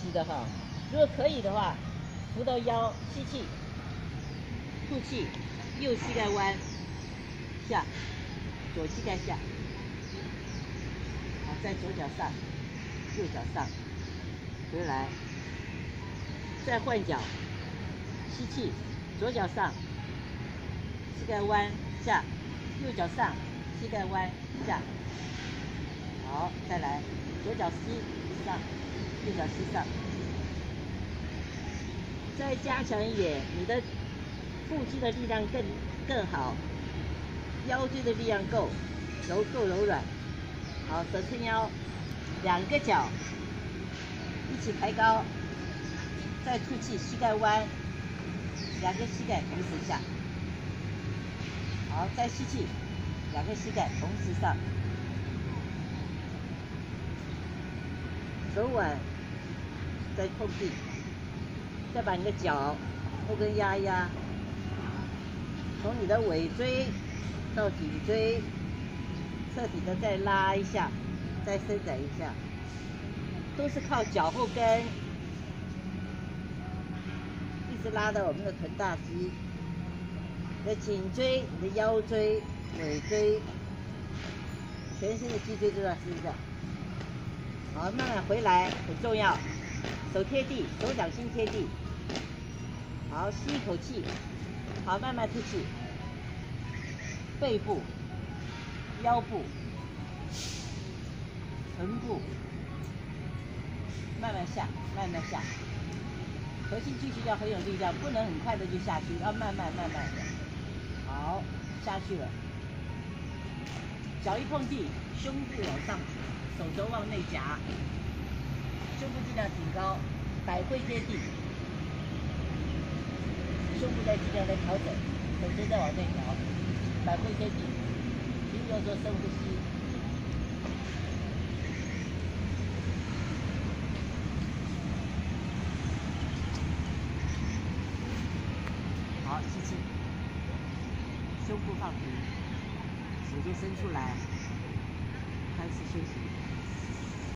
急的哈。如果可以的话，扶到腰，吸气，吐气，右膝盖弯下，左膝盖下。好，在左脚上，右脚上，回来，再换脚，吸气，左脚上，膝盖弯下，右脚上，膝盖弯下。好，再来，左脚吸上，右脚吸上。再加强一点，你的腹肌的力量更好，腰椎的力量够柔软。好，手撑腰，两个脚一起抬高，再吐气，膝盖弯，两个膝盖同时下。好，再吸气，两个膝盖同时上。手腕再碰地，再把你的脚后跟压一压，从你的尾椎到颈椎，彻底的再拉一下，再伸展一下，都是靠脚后跟一直拉到我们的臀大肌，你的颈椎、你的腰椎、尾椎，全身的脊椎都要伸展。好，慢慢回来，很重要。手贴地，手掌心贴地。好，吸一口气。好，慢慢吐气。背部、腰部、臀部，慢慢下，慢慢下。核心继续要很有力量，不能很快的就下去，要慢慢的。好，下去了。脚一碰地，胸部往上举，手肘往内夹，胸部尽量挺高，百会贴地，胸部再尽量的调整，手肘再往内调，百会贴地，停留做深呼吸。好，吸气，胸部放平，手就伸出来，开始休息。